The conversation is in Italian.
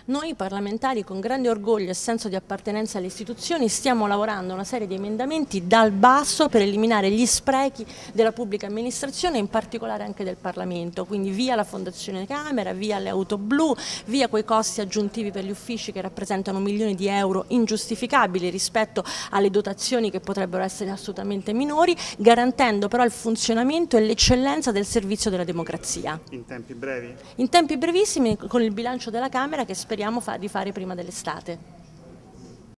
Noi parlamentari, con grande orgoglio e senso di appartenenza alle istituzioni, stiamo lavorando a una serie di emendamenti dal basso per eliminare gli sprechi della pubblica amministrazione, in particolare anche del Parlamento, quindi via la Fondazione Camera, via le auto blu, via quei costi aggiuntivi per gli uffici che rappresentano milioni di euro ingiustificabili rispetto alle dotazioni che potrebbero essere assolutamente minori, garantendo però il funzionamento e l'eccellenza del servizio della democrazia. In tempi brevi? In tempi brevissimi, con il bilancio della Camera che speriamo di fare prima dell'estate.